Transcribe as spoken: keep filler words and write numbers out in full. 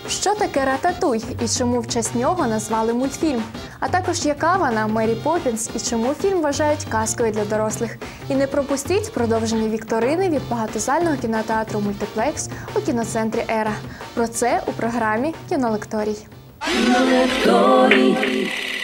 Що таке рататуй і чому в честь нього назвали мультфільм? А також яка вона Мері Поппінс і чому фільм вважають казкою для дорослих? І не пропустіть продовження вікторини від багатозального кінотеатру «Мультиплекс» у кіноцентрі «Ера». Про це у програмі «Кінолекторій». Кінолекторій.